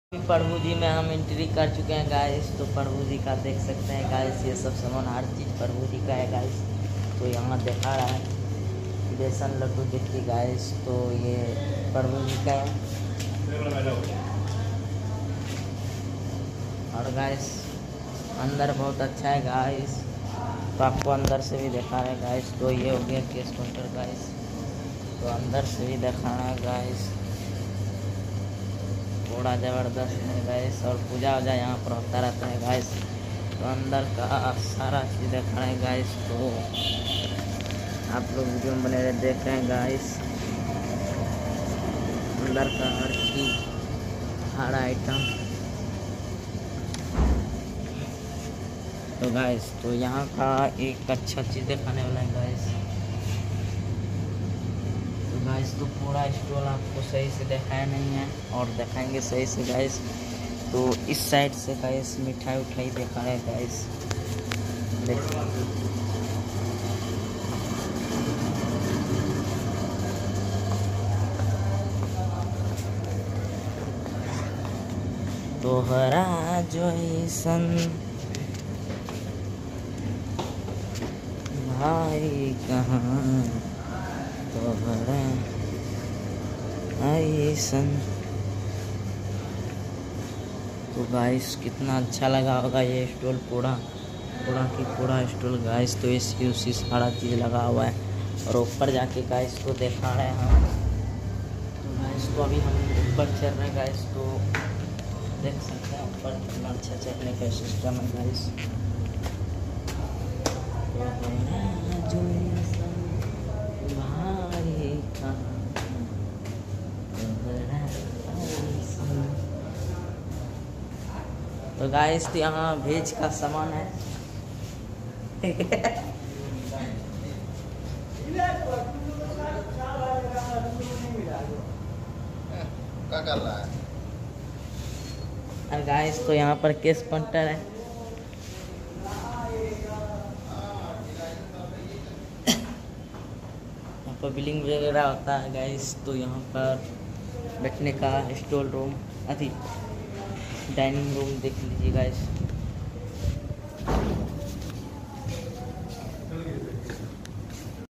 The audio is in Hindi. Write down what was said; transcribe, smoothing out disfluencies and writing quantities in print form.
प्रभु जी में हम एंट्री कर चुके हैं गाइस। तो प्रभु जी का देख सकते हैं गाइस, ये सब सामान हर चीज़ प्रभु जी का है गाइस। तो यहाँ दिखा रहा है बेसन लड्डू, देखिए गाइस। तो ये प्रभु जी का है। और गाइस अंदर बहुत अच्छा है गाइस, तो आपको अंदर से भी दिखा रहे हैं गाइस। तो ये हो गया केस काउंटर गाइस, तो अंदर से भी दिखा रहा है गाइस। थोड़ा ज़बरदस्त है गाइस, और पूजा वूजा यहाँ पर होता रहता है गाइस। तो अंदर का सारा चीज़ दिखा रहे हैं गाइस। तो आप लोग वीडियो में बने रहे, देख रहे हैं गाइस अंदर का हर चीज़, हर आइटम। तो गाइस तो यहाँ का एक अच्छा चीज़ दिखाने वाला है गाइस। तो गाइस तो पूरा स्टॉल आपको सही से दिखाया नहीं है, और दिखाएंगे सही से गाइस। तो इस साइड से गाइस मिठाई उठाई दिखा रहे हैं गाइस, तोहरा जैसन भाई कहाँ, तोहरा ऐसन। तो गाइस कितना अच्छा लगा होगा ये स्टॉल, पूरा स्टॉल गाइस। तो इसी उसी सारा चीज़ लगा हुआ है, और ऊपर जाके गाइस को दिखा रहे हैं हम। तो गाइस तो अभी हम ऊपर चल रहे हैं गाइस। तो देख सकते हैं ऊपर कितना अच्छा चढ़ने का सिस्टम है गाइस। तो गाइस तो यहाँ वेज का सामान है। क्या कर रहा है? और गाइस तो यहाँ पर केस काउंटर है। यहाँ पर बिलिंग वगैरह होता है गाइस। तो यहाँ पर बैठने का स्टॉल रूम, अभी डाइनिंग रूम देख लीजिए गाइस।